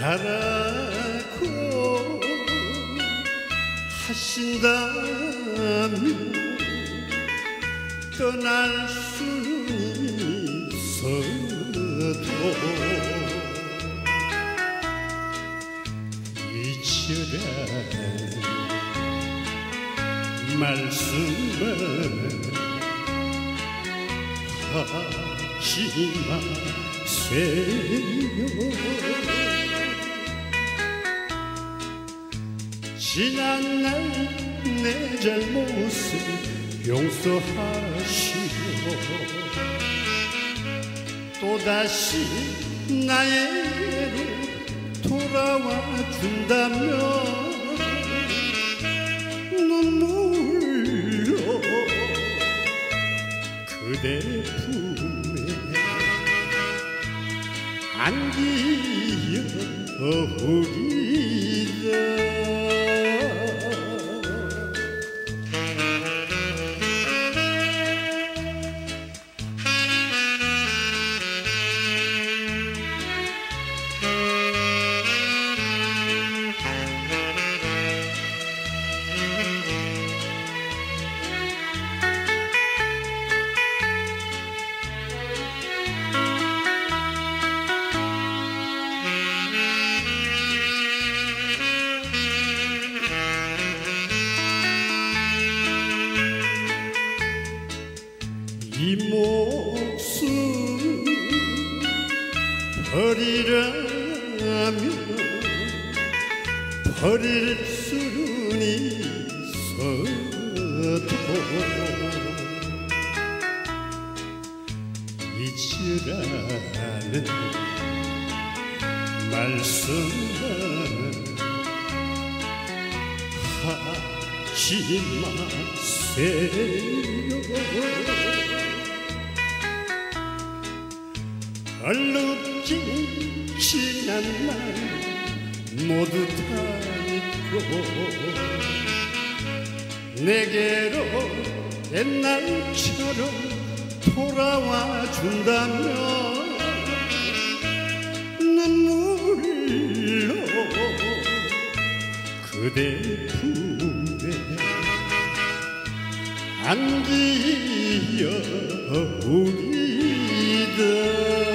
가라고 하신다면 떠날 수는 있어도 잊으라는 말씀을 하지 마세요. 지난날 내 잘못을 용서하시고 또다시 나에게로 돌아와 준다면 눈물로 그대 품에 안기어오리다. 이 목숨 버리라면 버릴 수는 있어도 잊으라는 말씀은 하지 마세요. 얼룩진 지난 날 모두 다 잊고 내게로 옛날처럼 돌아와 준다면 눈물로 그대 품에 안기어오리다.